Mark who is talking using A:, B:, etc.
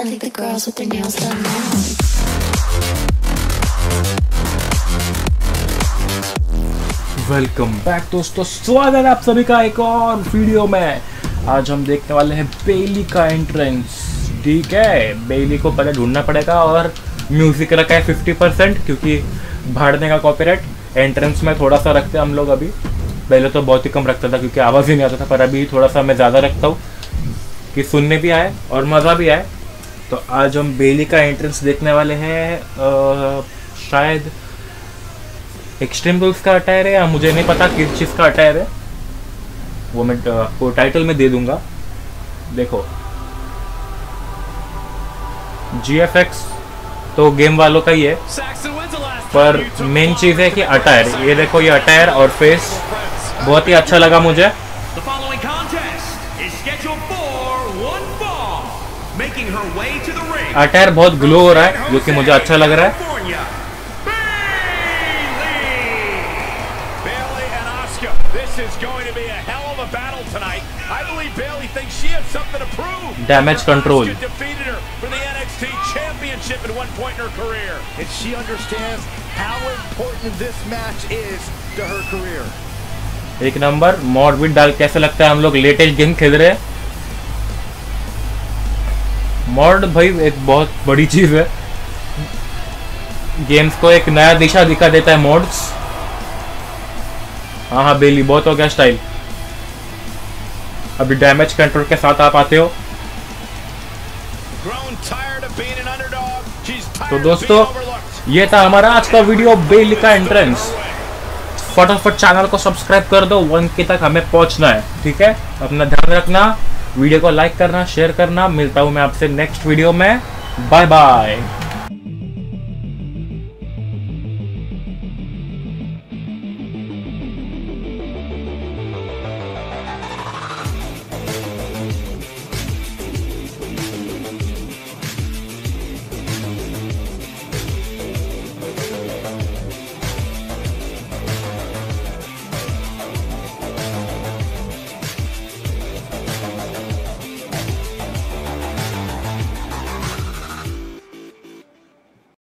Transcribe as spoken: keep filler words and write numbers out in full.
A: I think the girls with their nails done now.
B: Welcome back दोस्तों, स्वागत है आप सभी का एक और वीडियो में। आज हम देखने वाले हैं बेली का एंट्रेंस। ठीक है, बेली को पहले ढूंढना पड़ेगा और म्यूजिक रखा है फिफ्टी परसेंट क्योंकि भाड़ने का कॉपीराइट। एंट्रेंस में थोड़ा सा रखते हैं हम लोग अभी, पहले तो बहुत ही कम रखता था क्योंकि आवाज़ ही नहीं आता था, पर अभी थोड़ा सा मैं ज़्यादा रखता हूँ कि सुनने भी आए और मज़ा भी आए। तो आज हम बेली का एंट्रेंस देखने वाले हैं। शायद एक्सट्रीम रूल्स का अटायर है या मुझे नहीं पता किस चीज़ का अटायर है, वो मैं आपको टाइटल में दे दूंगा। देखो, जी एफ एक्स तो गेम वालों का ही है, पर मेन चीज़ है कि अटायर। ये देखो, ये अटायर और फेस बहुत ही अच्छा लगा मुझे। अटायर बहुत ग्लो हो रहा है जो कि मुझे अच्छा लग रहा है। डैमेज कंट्रोल, एक नंबर। मॉड भी डाल, कैसे लगता है हम लोग लेटेस्ट गेम खेल रहे हैं। मॉड भाई एक बहुत बड़ी चीज है, गेम्स को एक नया दिशा दिखा देता है मॉड्स। हाँ हाँ बेली, बहुत हो गया स्टाइल। अभी डैमेज कंट्रोल के साथ आप आते हो। तो दोस्तों, ये था हमारा आज का वीडियो, बेली का एंट्रेंस। फटाफट चैनल को सब्सक्राइब कर दो, वन के तक हमें पहुंचना है। ठीक है, अपना ध्यान रखना, वीडियो को लाइक करना, शेयर करना। मिलता हूं मैं आपसे नेक्स्ट वीडियो में। Bye bye.